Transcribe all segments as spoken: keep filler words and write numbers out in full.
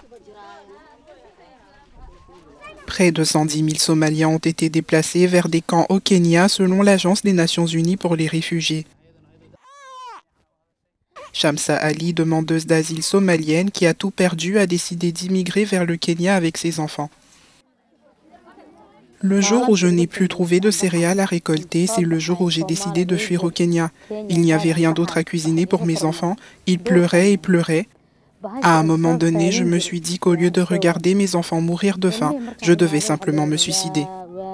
Près de cent dix mille Somaliens ont été déplacés vers des camps au Kenya selon l'Agence des Nations Unies pour les réfugiés. Shamsa Ali, demandeuse d'asile somalienne qui a tout perdu, a décidé d'immigrer vers le Kenya avec ses enfants. Le jour où je n'ai plus trouvé de céréales à récolter, c'est le jour où j'ai décidé de fuir au Kenya. Il n'y avait rien d'autre à cuisiner pour mes enfants. Ils pleuraient et pleuraient. À un moment donné, je me suis dit qu'au lieu de regarder mes enfants mourir de faim, je devais simplement me suicider.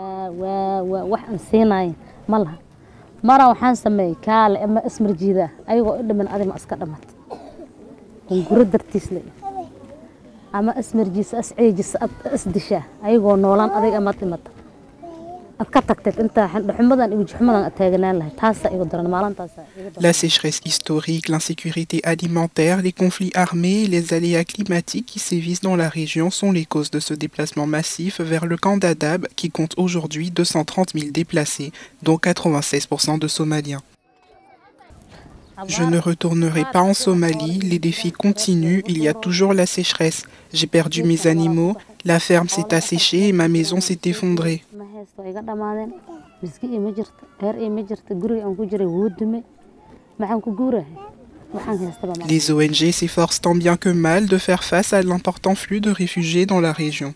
La sécheresse historique, l'insécurité alimentaire, les conflits armés et les aléas climatiques qui sévissent dans la région sont les causes de ce déplacement massif vers le camp d'Adab qui compte aujourd'hui deux cent trente mille déplacés, dont quatre-vingt-seize pour cent de Somaliens. Je ne retournerai pas en Somalie, les défis continuent, il y a toujours la sécheresse. J'ai perdu mes animaux, la ferme s'est asséchée et ma maison s'est effondrée. Les O N G s'efforcent tant bien que mal de faire face à l'important flux de réfugiés dans la région.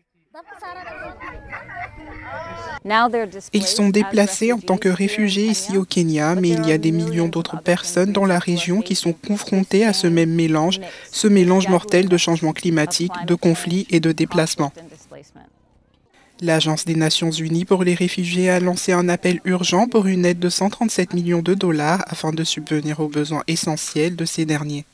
Ils sont déplacés en tant que réfugiés ici au Kenya, mais il y a des millions d'autres personnes dans la région qui sont confrontées à ce même mélange, ce mélange mortel de changements climatiques, de conflits et de déplacements. L'Agence des Nations Unies pour les réfugiés a lancé un appel urgent pour une aide de cent trente-sept millions de dollars afin de subvenir aux besoins essentiels de ces derniers.